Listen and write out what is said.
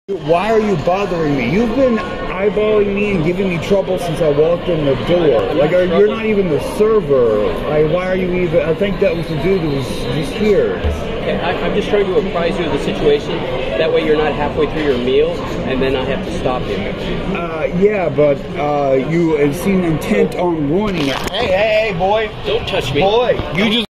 Why are you bothering me? You've been eyeballing me and giving me trouble since I walked in the door. Like, you're not even the server. Why are you even? I think that was the dude who was just here. Okay, I'm just trying to apprise you of the situation. That way you're not halfway through your meal and then I have to stop you. Yeah, but you seem intent on ruining it. Hey, boy. Don't touch me. Boy, you just...